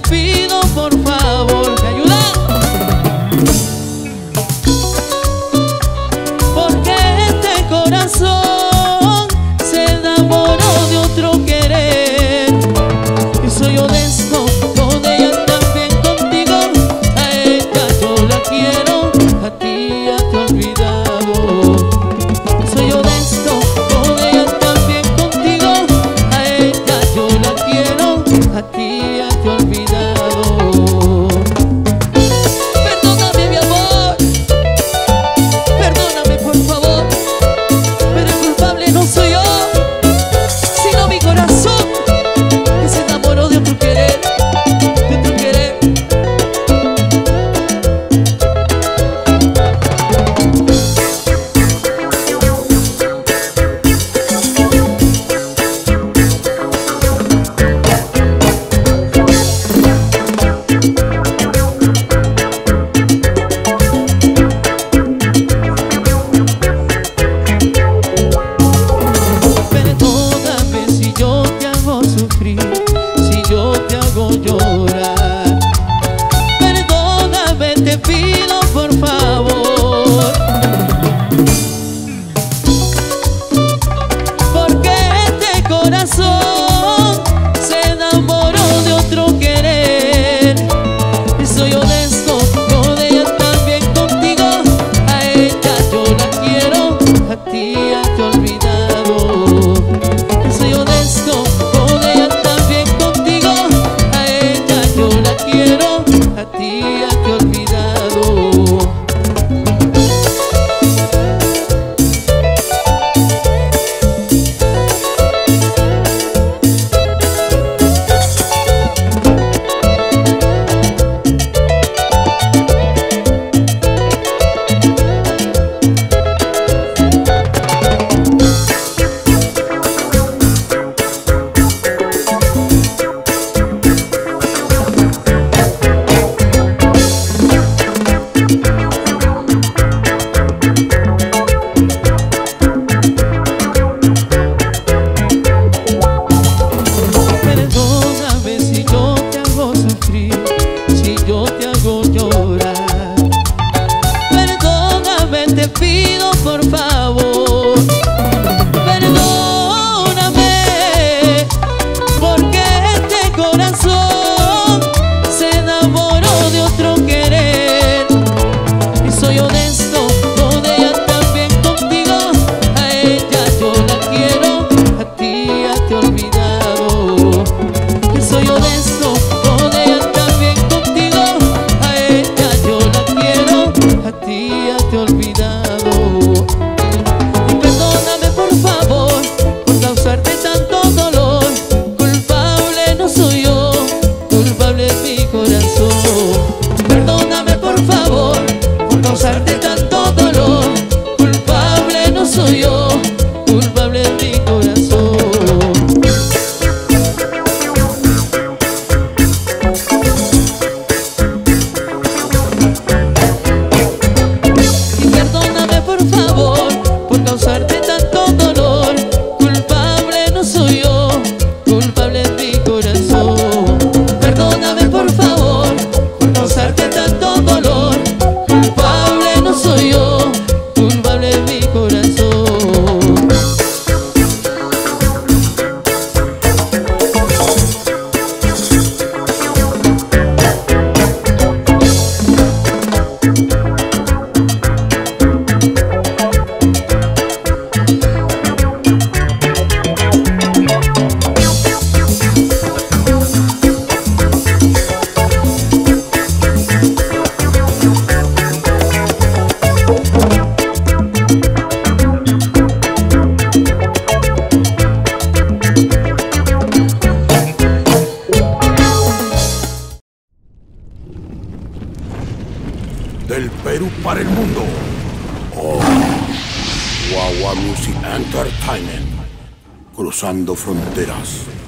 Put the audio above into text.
pido por favor, ¿me ayudas? Porque este corazón se enamoró de otro querer. Y soy honesto con ella también contigo. A ella yo la quiero, a ti ya te he olvidado. Soy honesto con ella también contigo. A ella yo la quiero, a ti ya te he olvidado. Perdóname mi amor, perdóname por favor, pero el culpable no soy yo, sino mi corazón, que se enamoró de otro querer, de otro querer. Perdóname si yo te hago sufrir, si yo te hago llorar. Perdóname, te pido por favor. Porque este corazón se enamoró de otro querer. Y soy honesto con ella también contigo. A ella yo la quiero, a ti ya te he olvidado. Soy honesto con ella también contigo. A ella yo la quiero, a ti ya te he olvidado. Perdóname si yo te hago sufrir, si yo te hago llorar. Perdóname, te pido por favor. Perdóname, porque este corazón se enamoró de otro querer. Y soy honesto con ella también contigo. A ella yo la quiero, a ti ya te he olvidado. Y soy honesto con ella también contigo. A ella yo la quiero, a ti ya te he olvidado. Y perdóname por favor por causarte tanto dolor. Culpable no soy yo, culpable es mi corazón. Perdóname por favor por causarte tanto dolor. Culpable no soy yo, culpable es mi corazón. Y perdóname por favor por causarte tanto dolor. Culpable no soy yo, culpable es mi corazón. Perdóname por favor por causarte tanto dolor. Culpable no soy yo, culpable es mi corazón. Del Perú para el mundo. Oh, Wawa Music Entertainment. Cruzando fronteras.